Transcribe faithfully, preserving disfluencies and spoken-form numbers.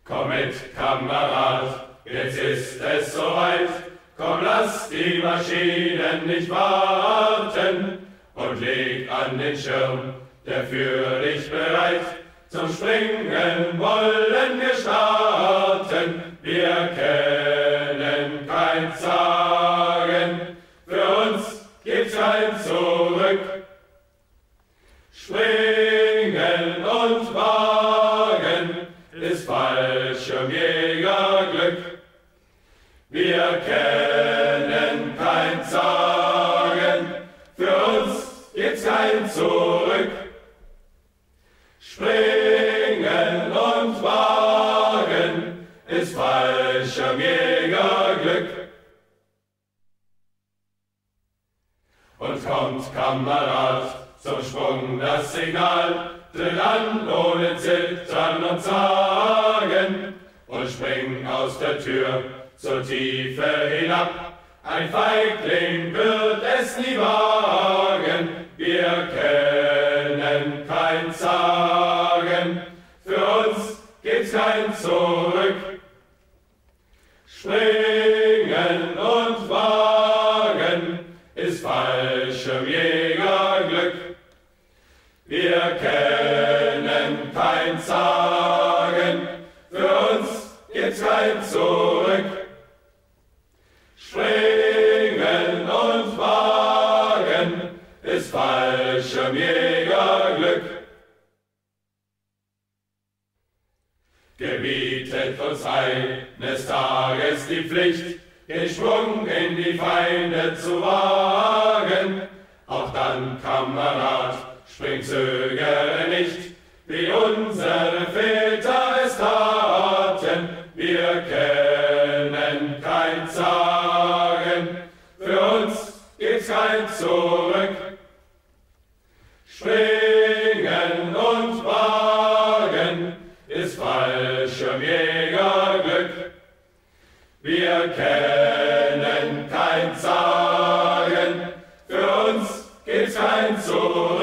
Komm mit, Kamerad, jetzt ist es soweit. Komm, lass die Maschinen nicht warten und leg an den Schirm, der für dich bereit. Zum Springen wollen wir starten, wir kennen kein Zagen, für uns gibt's kein Zurück. Springen und wagen ist Fallschirmjägerglück. Wir kennen kein Zagen, für uns gibt's kein Zurück. Springen und wagen ist Fallschirmjägerglück. Und kommt, Kamerad, zum Sprung das Signal, tritt an ohne Zittern und Zagen und spring aus der Tür zur Tiefe hinab. Ein Feigling wird es nie wagen, wir kennen kein Zagen, für uns gibt's kein Zurück. Springen und wagen ist Fallschirmjägerglück. Wir kennen kein Zagen, für uns gibt's kein Zurück. Springen und wagen ist Fallschirmjägerglück. Gebietet uns eines Tages die Pflicht, den Sprung in die Feinde zu wagen. Auch dann, Kamerad, spring, zögere nicht, wie unsere Väter es taten. Wir kennen kein Zagen, für uns gibt's kein Zurück. Springen und wagen ist Fallschirmjägerglück. Wir kennen kein Zagen, für uns gibt's kein Zurück.